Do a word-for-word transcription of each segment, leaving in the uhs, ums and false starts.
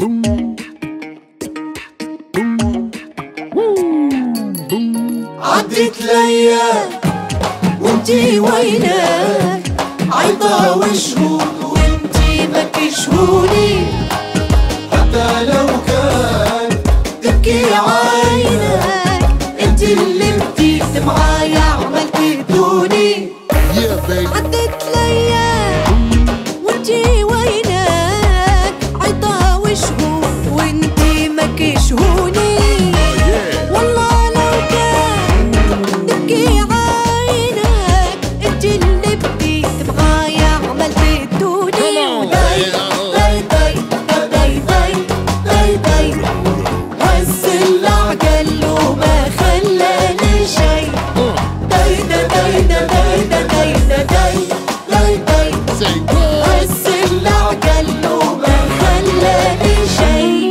عدت الايام وانتي وينك، عيطة وشهود وانتي مكشهوني، حتى لو كان تبكي عينك انتي اللي بديت معايا عملتي بدوني. عدت الايام وانتي وينك، عيطة وشهود وانتي مكشهوني، والله لو كان تبكي عينك انتي اللي بديت معايا عملتي بدوني. داي داي داي داي داي داي هز العقل وما خلاني شي. داي داي داي داي داي داي داي داي هز العقل وما خلاني شي.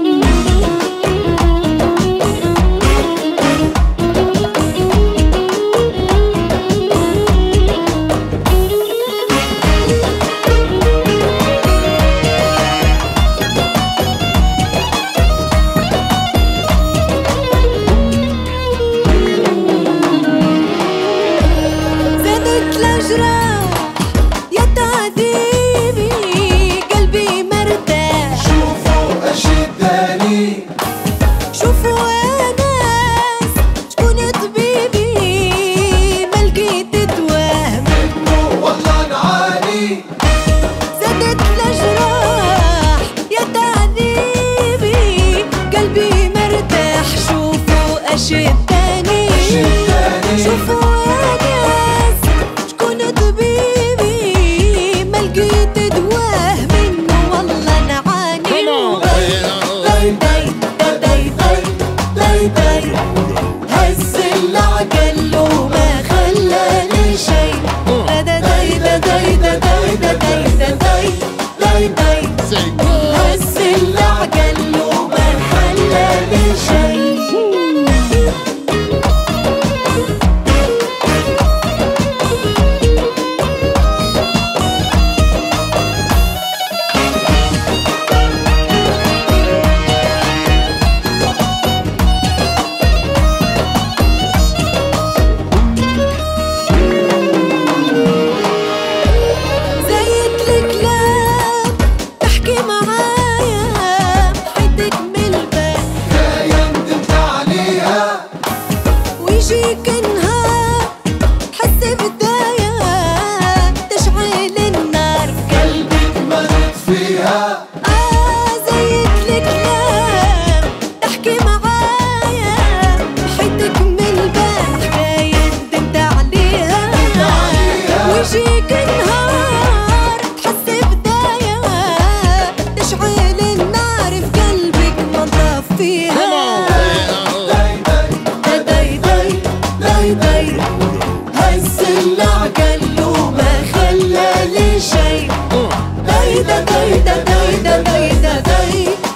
يا تعذيبي قلبي مرتاح، شوفوا اشداني، شوفوا يا ناس شكون طبيبي ما لقيت دواء منه والله نعاني. زادت الأجراح يا تعذيبي قلبي مرتاح، شوفوا اشداني، شوفوا هز العقل وما خلاني شي. داي داي داي داي داي داي داي داي هز العقل وما خلاني شي. يجيك نهار تحس بداية تشعل النار قلبك مرت فيها. آه زيت الكلام تحكي معايا، حيتك من البال حكاية ندمت عليها. ويجيك نهار تحس بداية تشعل النار في قلبك ما نطفيها. داي هز العقل وما خلاني شي. داي داي داي داي داي داي